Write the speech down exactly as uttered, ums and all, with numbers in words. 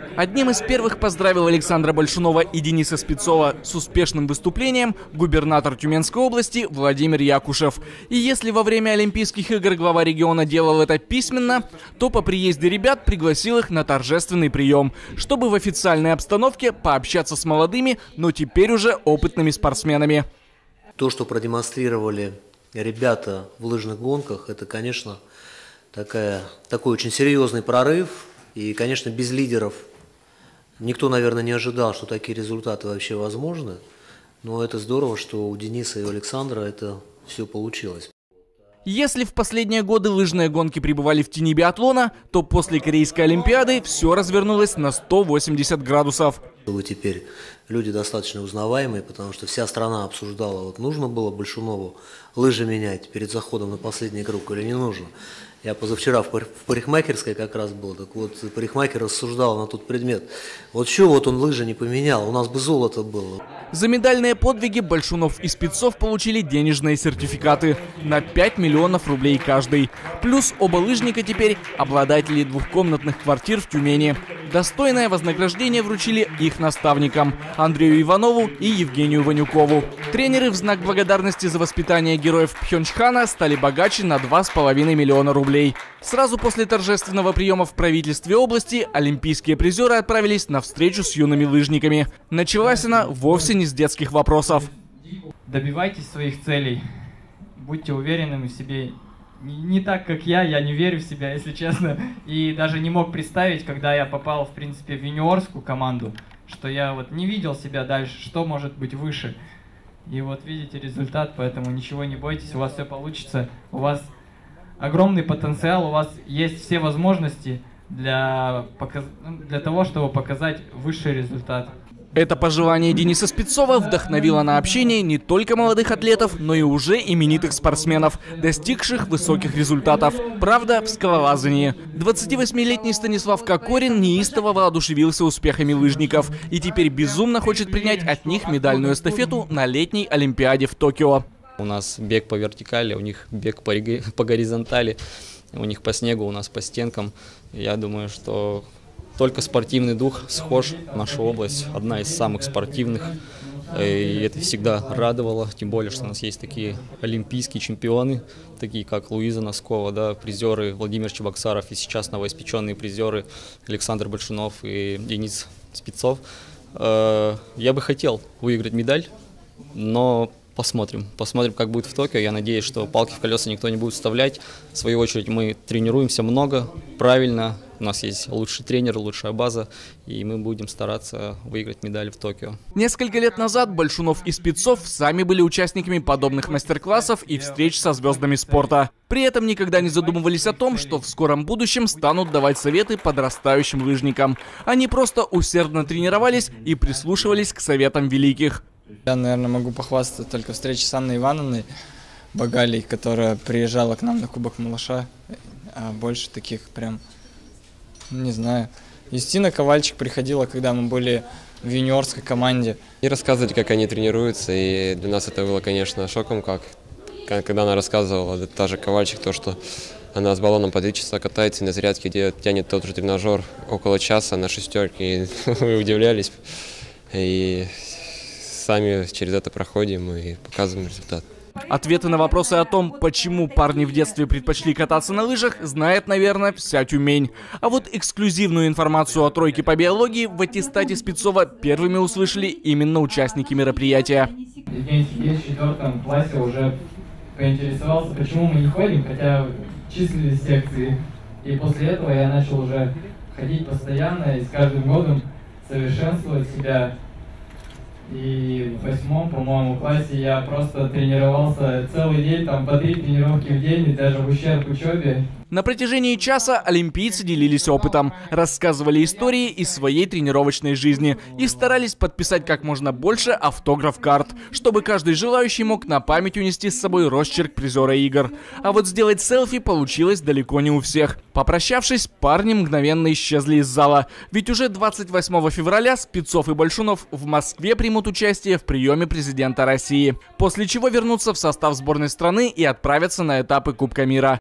Одним из первых поздравил Александра Большунова и Дениса Спецова с успешным выступлением губернатор Тюменской области Владимир Якушев. И если во время Олимпийских игр глава региона делал это письменно, то по приезде ребят пригласил их на торжественный прием, чтобы в официальной обстановке пообщаться с молодыми, но теперь уже опытными спортсменами. То, что продемонстрировали ребята в лыжных гонках, это, конечно, такая, такой очень серьезный прорыв. И, конечно, без лидеров никто, наверное, не ожидал, что такие результаты вообще возможны. Но это здорово, что у Дениса и у Александра это все получилось. Если в последние годы лыжные гонки пребывали в тени биатлона, то после Корейской Олимпиады все развернулось на сто восемьдесят градусов. Вы теперь люди достаточно узнаваемые, потому что вся страна обсуждала, вот нужно было Большунову лыжи менять перед заходом на последний круг или не нужно. Я позавчера в парикмахерской как раз был, так вот парикмахер рассуждал на тот предмет. Вот что вот он лыжи не поменял, у нас бы золото было. За медальные подвиги Большунов и Спецов получили денежные сертификаты на пять миллионов рублей каждый. Плюс оба лыжника теперь обладатели двухкомнатных квартир в Тюмени. Достойное вознаграждение вручили их наставникам Андрею Иванову и Евгению Ванюкову. Тренеры в знак благодарности за воспитание героев Пхенчхана стали богаче на два с половиной миллиона рублей. Сразу после торжественного приема в правительстве области олимпийские призеры отправились на встречу с юными лыжниками. Началась она вовсе не с детских вопросов. Добивайтесь своих целей, будьте уверенными в себе. Не так, как я, я не верю в себя, если честно. И даже не мог представить, когда я попал, в принципе, в юниорскую команду, что я вот не видел себя дальше, что может быть выше. И вот видите результат, поэтому ничего не бойтесь, у вас все получится. У вас огромный потенциал, у вас есть все возможности для, показ... для того, чтобы показать высший результат. Это пожелание Дениса Спецова вдохновило на общение не только молодых атлетов, но и уже именитых спортсменов, достигших высоких результатов. Правда, в скалолазании. двадцативосьмилетний Станислав Кокорин неистово воодушевился успехами лыжников и теперь безумно хочет принять от них медальную эстафету на летней Олимпиаде в Токио. У нас бег по вертикали, у них бег по, по горизонтали, у них по снегу, у нас по стенкам. Я думаю, что только спортивный дух схож. Наша область одна из самых спортивных, и это всегда радовало, тем более, что у нас есть такие олимпийские чемпионы, такие как Луиза Носкова, да, призеры Владимир Чебоксаров и сейчас новоиспеченные призеры Александр Большунов и Денис Спецов. Я бы хотел выиграть медаль, но посмотрим. Посмотрим, как будет в Токио. Я надеюсь, что палки в колеса никто не будет вставлять. В свою очередь мы тренируемся много, правильно. У нас есть лучший тренер, лучшая база, и мы будем стараться выиграть медали в Токио. Несколько лет назад Большунов и Спецов сами были участниками подобных мастер-классов и встреч со звездами спорта. При этом никогда не задумывались о том, что в скором будущем станут давать советы подрастающим лыжникам. Они просто усердно тренировались и прислушивались к советам великих. Я, наверное, могу похвастаться только встречей с Анной Ивановной Багалей, которая приезжала к нам на Кубок Малыша. А больше таких прям, не знаю. Юстина Ковальчик приходила, когда мы были в юниорской команде. И рассказывали, как они тренируются, и для нас это было, конечно, шоком, как когда она рассказывала, та же Ковальчик, то, что она с баллоном по три часа катается, на зарядке, где тянет тот же тренажер около часа на шестерке, и мы удивлялись. И сами через это проходим и показываем результат. Ответы на вопросы о том, почему парни в детстве предпочли кататься на лыжах, знает, наверное, вся Тюмень. А вот эксклюзивную информацию о тройке по биологии в аттестате Спецова первыми услышали именно участники мероприятия. Евгений Сергеевич в четвертом классе уже поинтересовался, почему мы не ходим, хотя числились секции. И после этого я начал уже ходить постоянно и с каждым годом совершенствовать себя. И в восьмом, по-моему, классе я просто тренировался целый день, там по три тренировки в день, и даже в ущерб учебе. На протяжении часа олимпийцы делились опытом, рассказывали истории из своей тренировочной жизни и старались подписать как можно больше автограф-карт, чтобы каждый желающий мог на память унести с собой росчерк призера игр. А вот сделать селфи получилось далеко не у всех. Попрощавшись, парни мгновенно исчезли из зала, ведь уже двадцать восьмого февраля Спецов и Большунов в Москве примут участие в приеме президента России, после чего вернутся в состав сборной страны и отправятся на этапы Кубка мира.